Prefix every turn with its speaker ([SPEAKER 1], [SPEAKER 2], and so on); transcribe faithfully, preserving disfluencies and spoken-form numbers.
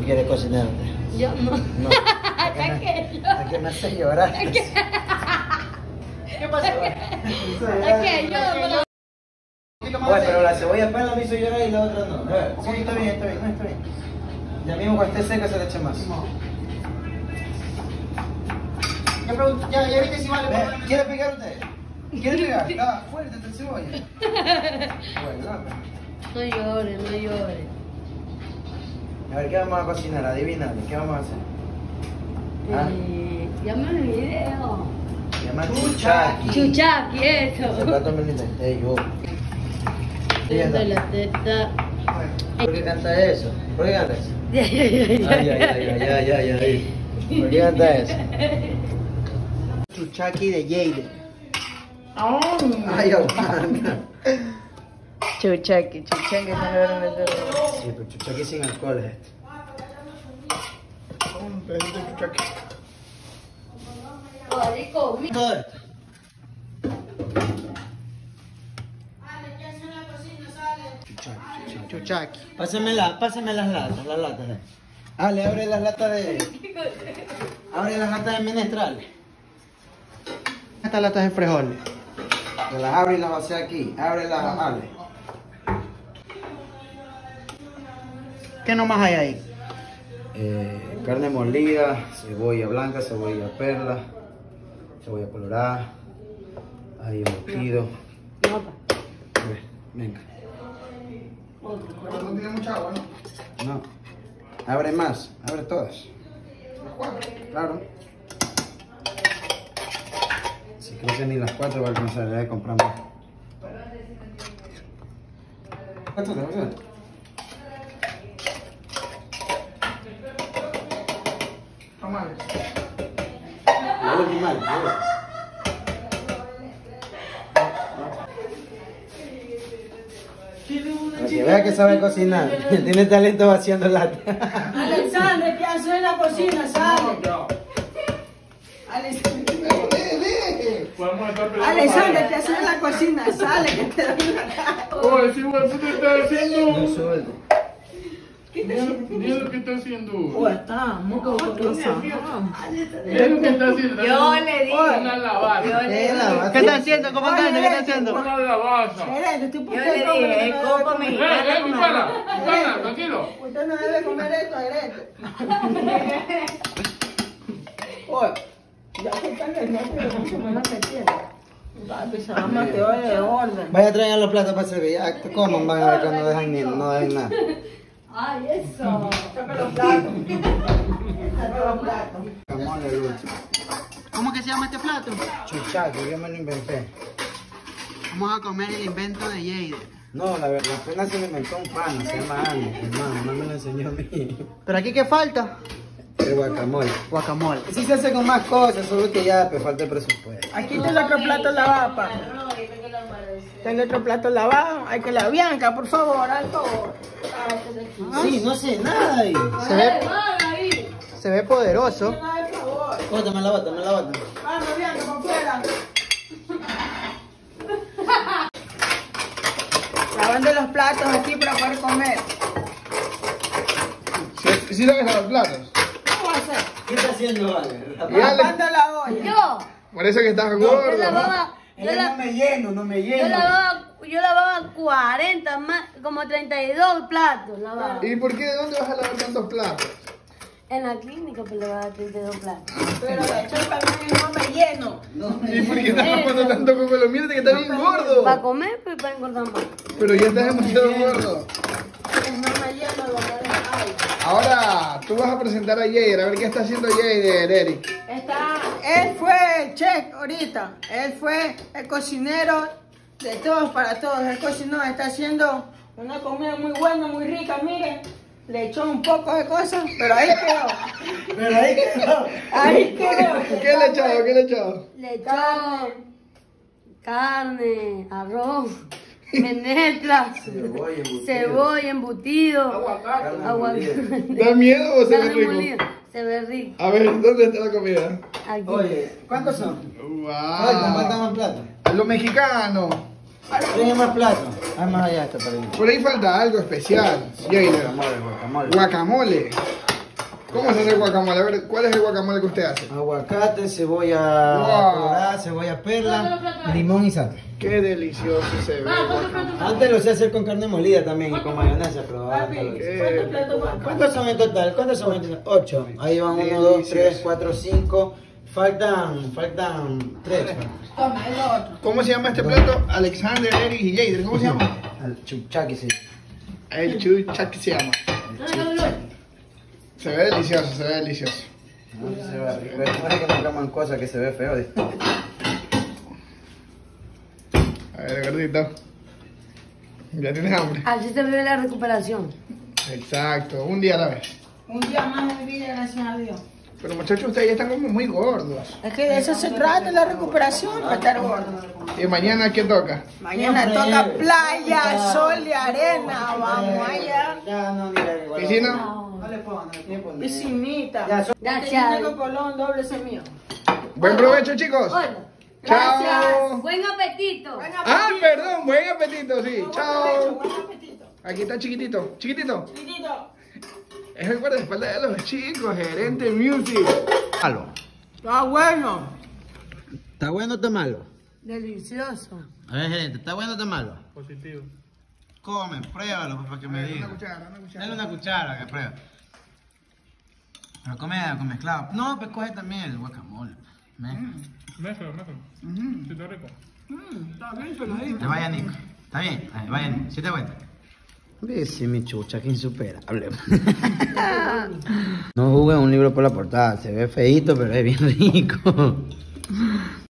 [SPEAKER 1] quiere cocinar?
[SPEAKER 2] Yo no.
[SPEAKER 1] No.
[SPEAKER 2] ¿A qué yo?
[SPEAKER 1] ¿A qué me hace llorar?
[SPEAKER 2] ¿Qué
[SPEAKER 1] pasó?
[SPEAKER 2] ¿A qué yo?
[SPEAKER 1] Bueno, pero la cebolla pan la me hizo llorar y la otra no. A ver, sí, está bien, está bien, no, está bien. Ya mismo cuando esté seca se le echa más. Ya, pregunto, ya, ya viste si vale. Eh, ¿Quiere pegar usted? ¿Quiere pegar? Está fuerte esta cebolla. Bueno, no.
[SPEAKER 2] No llore, no llore.
[SPEAKER 1] A ver, ¿qué vamos a cocinar? Adivina, ¿qué vamos a hacer? ¿Ah?
[SPEAKER 2] Eh, llama el video.
[SPEAKER 1] Se llama chuchaqui.
[SPEAKER 2] Chuchaqui, eso.
[SPEAKER 1] Se plato me lo inventé yo.
[SPEAKER 2] Teta, la teta.
[SPEAKER 1] ¿Por qué canta eso? ¿Por qué canta eso?
[SPEAKER 2] Ya, ya, ya, ya.
[SPEAKER 1] Ay, ay, ay, ay, ay, ay, ay. ¿Por qué canta eso? Chuchaqui de Jade. Ay, aguanta.
[SPEAKER 2] Chuchaqui, chuchaqui, no le van a meter.
[SPEAKER 1] Sí, pero chuchaqui sin alcohol es esto. Un pedacito de chuchaqui.
[SPEAKER 2] Rico, mi-
[SPEAKER 1] Todo esto. Chuchaqui, chuchaqui. Pásame, la, pásame las latas, las latas. eh. Ale, abre las latas de... Abre las latas de menestral. Estas latas de frijoles. Te las abre y las vacía aquí. Abre las, Ale. ¿Qué nomás hay ahí? Eh, carne molida, cebolla blanca, cebolla perla, cebolla colorada, ahí embutido.
[SPEAKER 2] No, pa.
[SPEAKER 1] A ver, venga.
[SPEAKER 3] No tiene mucha agua, ¿no?
[SPEAKER 1] No. Abre más, abre todas.
[SPEAKER 3] Las cuatro.
[SPEAKER 1] Claro. Si creo que ni las cuatro va a alcanzar, le voy a comprar más. ¿Cuánto te va a hacer?
[SPEAKER 3] Tamales.
[SPEAKER 1] La última, la última. Para que vea que sabe cocinar. Tiene talento vaciando lata.
[SPEAKER 4] Alexander, ¿qué haces en la cocina? Sale. Alexander,
[SPEAKER 3] Podemos estar peleando.
[SPEAKER 4] Alexander, ¿qué haces en la cocina? Sale, que te doy una cara.
[SPEAKER 3] Oye, si güey, ¿qué está
[SPEAKER 1] No
[SPEAKER 3] haciendo?
[SPEAKER 1] suelto.
[SPEAKER 3] Mira lo que está haciendo.
[SPEAKER 4] Oh, está muy cocosa.
[SPEAKER 3] Mira lo que está haciendo.
[SPEAKER 2] Yo le dije.
[SPEAKER 3] Una lavaza.
[SPEAKER 1] ¿Qué la
[SPEAKER 2] ¿Qué está haciendo, comandante? ¿Qué está haciendo?
[SPEAKER 3] Una lavaza.
[SPEAKER 4] Gerente, estoy
[SPEAKER 2] Yo le dije, el copo
[SPEAKER 3] Eh,
[SPEAKER 2] mexicano.
[SPEAKER 3] eh, mi pana, mi pana, tranquilo.
[SPEAKER 4] Usted no debe comer esto, gerente. Oye, ya que están en el pero mucho menos se entiende. Papi, se va a mantener de orden.
[SPEAKER 1] Vaya a traer los platos para servir. Ya, coman, van a ver que no dejan ni, no dejan nada.
[SPEAKER 2] Ay, eso.
[SPEAKER 4] Saca los platos. Saca los platos.
[SPEAKER 1] Guacamole, el último.
[SPEAKER 2] ¿Cómo que se llama este plato?
[SPEAKER 1] Chuchaco, yo me lo inventé.
[SPEAKER 2] Vamos a comer el invento de Jade.
[SPEAKER 1] No, la verdad, apenas se lo inventó un pana, se llama Ana. Hermano, no me lo enseñó a mí.
[SPEAKER 2] ¿Pero aquí qué falta?
[SPEAKER 1] El guacamole.
[SPEAKER 2] Guacamole.
[SPEAKER 1] Sí se hace con más cosas, solo que ya pues, falta el presupuesto.
[SPEAKER 4] Aquí está el otro plato lavado, papá. Está el otro plato lavado. Hay que la Bianca, por favor, al favor.
[SPEAKER 1] Sí, no sé nada ahí.
[SPEAKER 2] Se ve, se ve poderoso.
[SPEAKER 4] Al favor.
[SPEAKER 1] Bótame la bata, me la bata.
[SPEAKER 4] Vamos, Bianca, por fuera. Lavando los platos aquí para poder comer.
[SPEAKER 3] Sí, sí sabes lavar platos.
[SPEAKER 4] ¿Cómo va a ser?
[SPEAKER 1] ¿Qué está haciendo, Vale?
[SPEAKER 3] Y Ale,
[SPEAKER 4] Lavando la olla.
[SPEAKER 2] Yo,
[SPEAKER 3] parece que estás
[SPEAKER 2] yo
[SPEAKER 3] gordo.
[SPEAKER 2] lavaba, yo,
[SPEAKER 1] Él
[SPEAKER 2] la-
[SPEAKER 1] no me lleno, no me
[SPEAKER 2] yo
[SPEAKER 1] lleno.
[SPEAKER 2] lavaba, yo lavaba cuarenta, más, como treinta y dos platos lavaba.
[SPEAKER 3] ¿Y por qué? ¿De dónde vas a lavar tantos platos?
[SPEAKER 2] En la clínica pues lavaba treinta y dos platos.
[SPEAKER 4] Pero de hecho también no me lleno.
[SPEAKER 3] ¿Y por qué estás mamando tanto con lo? Mírate que estás bien gordo.
[SPEAKER 2] Para comer, pues para engordar más.
[SPEAKER 3] Pero ya estás demasiado gordo.
[SPEAKER 4] No me lleno lo que hay.
[SPEAKER 3] Ahora, tú vas a presentar a Jader, a ver qué está haciendo Jader, Eric.
[SPEAKER 4] Está, él fue el chef ahorita. Él fue el cocinero de todos para todos. Él cocinó, está haciendo una comida muy buena, muy rica. Miren, le echó un poco de cosas, pero ahí quedó.
[SPEAKER 1] Pero ahí quedó.
[SPEAKER 4] Ahí quedó.
[SPEAKER 3] ¿Qué le he echado? ¿Qué le he echado?
[SPEAKER 2] Le echó carne, arroz, menestra,
[SPEAKER 1] Cebolla, embutido.
[SPEAKER 2] cebolla, embutido,
[SPEAKER 3] Aguacate.
[SPEAKER 2] aguacate.
[SPEAKER 3] ¿Da miedo o se ve
[SPEAKER 2] Carne
[SPEAKER 3] rico?
[SPEAKER 2] molida. Se ve rico.
[SPEAKER 3] A ver, ¿dónde está la comida?
[SPEAKER 2] Aquí.
[SPEAKER 1] Oye, ¿cuántos son? Faltan,
[SPEAKER 3] Wow.
[SPEAKER 1] faltan más platos.
[SPEAKER 3] Lo mexicano.
[SPEAKER 1] Tiene más platos. Ah, más allá está para mí.
[SPEAKER 3] Por ahí falta algo especial. Jader.
[SPEAKER 1] Guacamole, guacamole.
[SPEAKER 3] Guacamole. ¿Cómo se hace el guacamole? A ver, ¿cuál es el guacamole que usted hace?
[SPEAKER 1] Aguacate, cebolla
[SPEAKER 3] Wow.
[SPEAKER 1] colorada, cebolla perla, limón y sal.
[SPEAKER 3] Qué delicioso se ve el guacamole.
[SPEAKER 1] Antes lo sé hacer con carne molida también y con mayonesa, pero ahora no lo hice.
[SPEAKER 3] Qué-
[SPEAKER 1] ¿Cuántos son en total? ¿Cuántos son en total? Ocho. Ahí van uno, dos, tres, cuatro, cinco. Faltan, faltan tres.
[SPEAKER 4] Toma, el otro.
[SPEAKER 3] ¿Cómo se llama este plato? Alexander, Eric y Jader. ¿Cómo se llama?
[SPEAKER 1] Al chuchaqui, sí.
[SPEAKER 3] El chuchaqui se llama. Se ve delicioso, se ve delicioso.
[SPEAKER 1] No, se ve rico. Recuerda que no coman cosas que se ve feo. ¿eh?
[SPEAKER 3] A ver, gordito. ¿Ya tienes hambre?
[SPEAKER 2] Así se ve la recuperación.
[SPEAKER 3] Exacto, un día a la vez.
[SPEAKER 4] Un día más de vida, gracias a Dios.
[SPEAKER 3] Pero muchachos, ustedes ya están como muy gordos.
[SPEAKER 4] Es que de eso se trata la recuperación, para estar gordo.
[SPEAKER 3] ¿Y mañana qué toca?
[SPEAKER 4] Mañana
[SPEAKER 1] Siempre.
[SPEAKER 4] toca playa, sol y arena. Vamos allá.
[SPEAKER 1] Ya, no, ni le digo.
[SPEAKER 3] ¿Piscina?
[SPEAKER 1] No le pongo, no le tiempo ni-
[SPEAKER 4] Piscinita.
[SPEAKER 1] Ya, son-
[SPEAKER 2] Gracias.
[SPEAKER 4] Tengo colón, doble semillo.
[SPEAKER 3] Buen provecho, chicos.
[SPEAKER 2] Hola.
[SPEAKER 3] Chao.
[SPEAKER 2] Buen apetito.
[SPEAKER 3] Ah, perdón, buen apetito, sí. Chao.
[SPEAKER 4] Buen apetito.
[SPEAKER 3] Aquí está chiquitito, chiquitito.
[SPEAKER 4] Chiquitito.
[SPEAKER 3] Es el guardaespaldas de los chicos, gerente music.
[SPEAKER 1] Malo.
[SPEAKER 4] Está bueno.
[SPEAKER 1] ¿Está bueno o está malo?
[SPEAKER 2] Delicioso.
[SPEAKER 1] A ver, gerente, ¿está bueno o está malo? Positivo. Come, pruébalo pues, para que me diga.
[SPEAKER 3] Una cuchara, una cuchara.
[SPEAKER 1] Dale una cuchara que pruebe. Pero come con mezclado. No, pues coge también el guacamole. Ven.
[SPEAKER 5] Mezcla, mezcla.
[SPEAKER 3] Ujú.
[SPEAKER 5] Sí, está rico.
[SPEAKER 3] Mm, Está bien peladito.
[SPEAKER 1] Te vaya, Nico. ¿Está bien? Ahí, vaya, Nico. ¿Sí te cuenta? Sí, mi chucha, ¿quién supera? Hablemos. No jugué un libro por la portada. Se ve feíto, pero es bien rico.